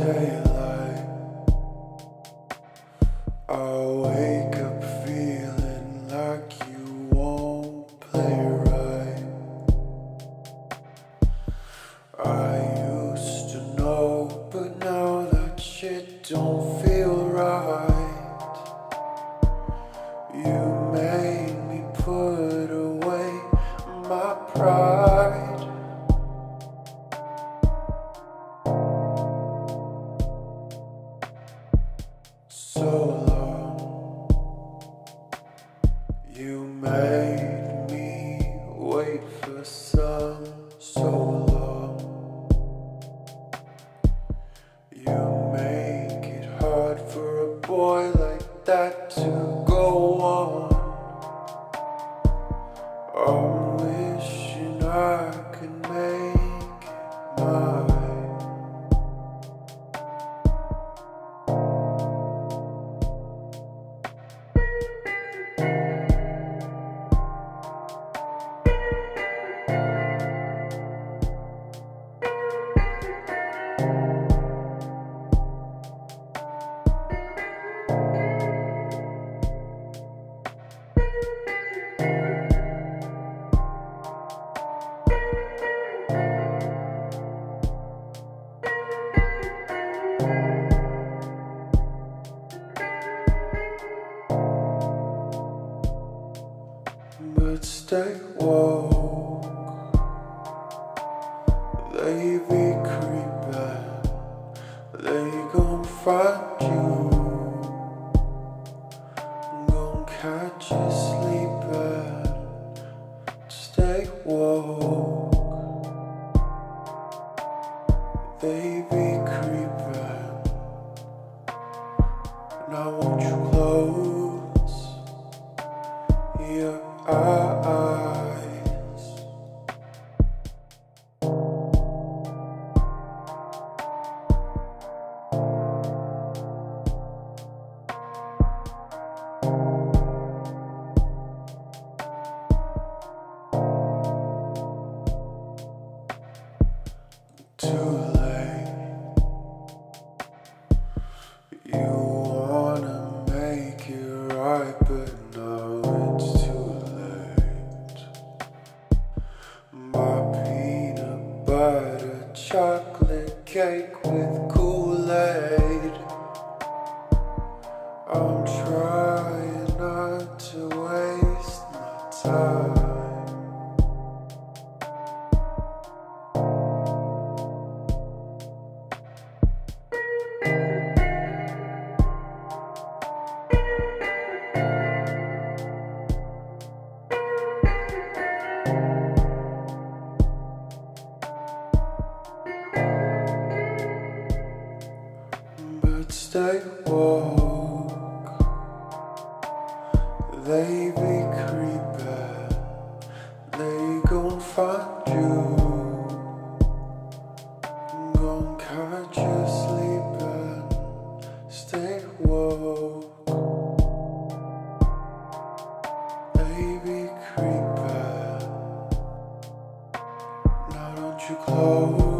daylight. I wake up feeling like you won't play right. I used to know, but now that shit don't feel right. You made me put away my pride. So long, you made me wait for some. So long, you make it hard for a boy like that to go on. I'm wishing I could make it mine. But stay woke, they be creeping, they gon' find you, gon' catch you sleeping. Stay woke, they be creeping. Now won't you close your eyes? Too late. You wanna make it right, but now it's too late. My peanut butter chocolate cake with Kool-Aid. I'm trying not to waste my time. But stay woke, they be creeping, they gon' find you, gon' catch you sleeping. Stay woke, they be creeping. Now don't you close